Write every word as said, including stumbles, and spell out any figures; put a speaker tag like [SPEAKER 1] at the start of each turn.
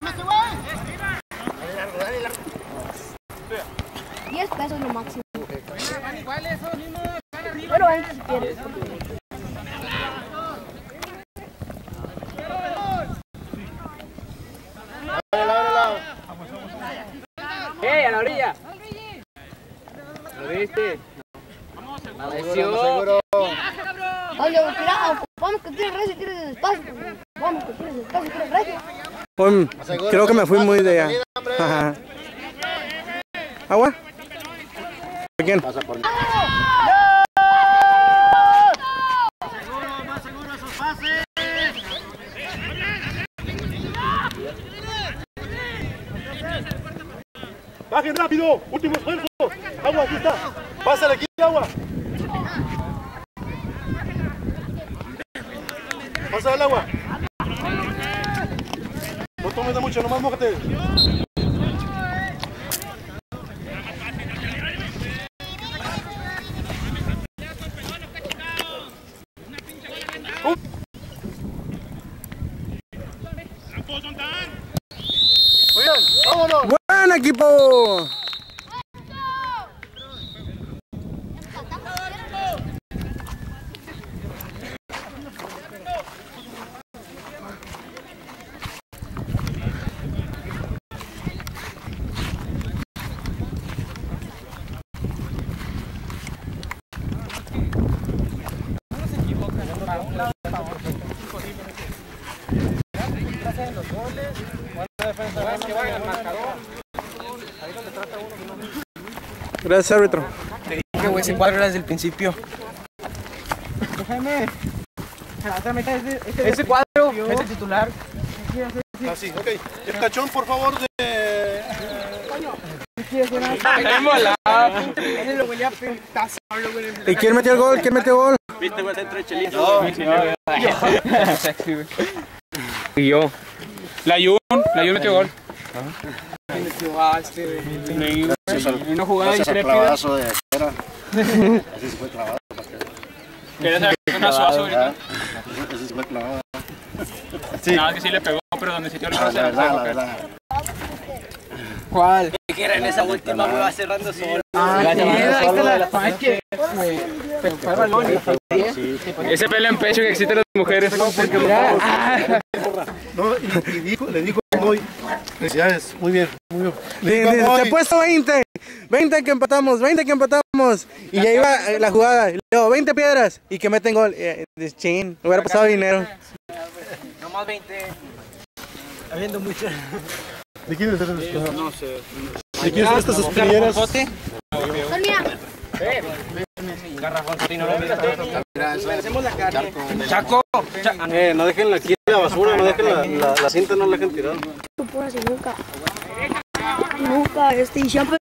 [SPEAKER 1] diez pesos lo máximo. Pero veinte si quieres.
[SPEAKER 2] ¡Ey, a la orilla! ¿Lo viste?
[SPEAKER 3] Seguro.
[SPEAKER 1] Oye, mira, vamos que tires recio y tires despacio. Vamos que tires despacio y tires recio.
[SPEAKER 4] Pues, creo que me fui muy de allá. Ajá. ¿Agua? ¿De quién?
[SPEAKER 3] Pasa por mí.
[SPEAKER 5] Seguro, más seguro esos pases.
[SPEAKER 6] ¡Bajen rápido! ¡Último esfuerzo! ¡Agua, aquí está! ¡Pásale aquí, agua! ¡Pásale el agua! No tomes de mucho, nomás mójate. Oigan, vámonos.
[SPEAKER 4] ¡Buen equipo! Gracias, árbitro.
[SPEAKER 2] Te dije, güey, ese cuadro era desde el principio.
[SPEAKER 5] Déjame.
[SPEAKER 2] Ese, ese cuadro es el titular.
[SPEAKER 6] Así, ok. El cachón, por favor, de...
[SPEAKER 4] ¿Y quién metió el gol? ¿Quién metió el gol?
[SPEAKER 6] Viste, güey, entre chelitos.
[SPEAKER 2] Y yo. La Jun, la Jun metió gol. Ah, este, en una jugada intrépida.
[SPEAKER 3] Así se fue clavado.
[SPEAKER 2] ¿Querías saber que una suazo ahorita?
[SPEAKER 3] Así se fue clavado.
[SPEAKER 2] Nada, que sí le pegó, pero donde se dio el
[SPEAKER 3] La verdad, la verdad.
[SPEAKER 2] ¿Cuál?
[SPEAKER 7] Que era en esa última, me va cerrando solo.
[SPEAKER 2] Ah,
[SPEAKER 7] la
[SPEAKER 2] ahí está la es que fue balón. Ese pelo en pecho que existe en las mujeres.
[SPEAKER 6] No, y, y dijo, le dijo muy. Felicidades, muy bien, muy bien. Le
[SPEAKER 4] Sí,
[SPEAKER 6] dijo,
[SPEAKER 4] sí,
[SPEAKER 6] "Moy".
[SPEAKER 4] te he puesto veinte. veinte que empatamos, veinte que empatamos. Y ya iba eh, la jugada. Y luego veinte piedras. Y que meten gol. Eh, de chin, me hubiera pasado dinero.
[SPEAKER 7] No más veinte.
[SPEAKER 3] Habiendo mucho.
[SPEAKER 6] ¿De quién es esta?
[SPEAKER 2] No sé.
[SPEAKER 6] ¿De quién son estas aspilleras?
[SPEAKER 1] Son mías.
[SPEAKER 2] Garrafón, no lo
[SPEAKER 7] Hacemos la carne.
[SPEAKER 2] Chaco.
[SPEAKER 6] Eh, no dejen aquí la basura, no dejen la, la, la cinta, no la dejen tirada.
[SPEAKER 1] Tú puras y nunca. Nunca, este, y siempre.